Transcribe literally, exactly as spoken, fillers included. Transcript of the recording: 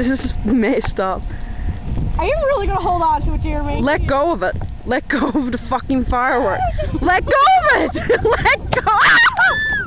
This is messed up. Are you really gonna hold on to it, Jeremy? Let go of it. Let go of the fucking firework. Let go of it! Let go!